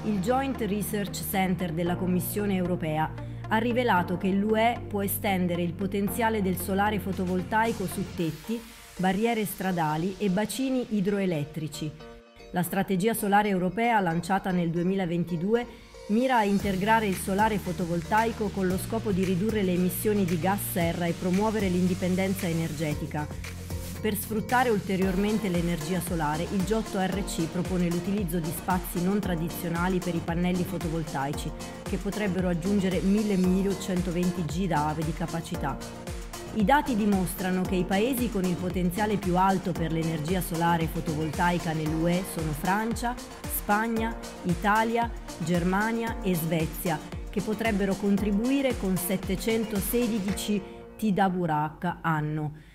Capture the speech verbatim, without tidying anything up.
Il Joint Research Center della Commissione europea ha rivelato che l'U E può estendere il potenziale del solare fotovoltaico su tetti, barriere stradali e bacini idroelettrici. La strategia solare europea, lanciata nel duemilaventidue, mira a integrare il solare fotovoltaico con lo scopo di ridurre le emissioni di gas serra e promuovere l'indipendenza energetica. Per sfruttare ulteriormente l'energia solare, il G otto R C propone l'utilizzo di spazi non tradizionali per i pannelli fotovoltaici, che potrebbero aggiungere millemilacentoventi gigawatt di capacità. I dati dimostrano che i paesi con il potenziale più alto per l'energia solare fotovoltaica nell'U E sono Francia, Spagna, Italia, Germania e Svezia, che potrebbero contribuire con settecentosedici terawatts anno.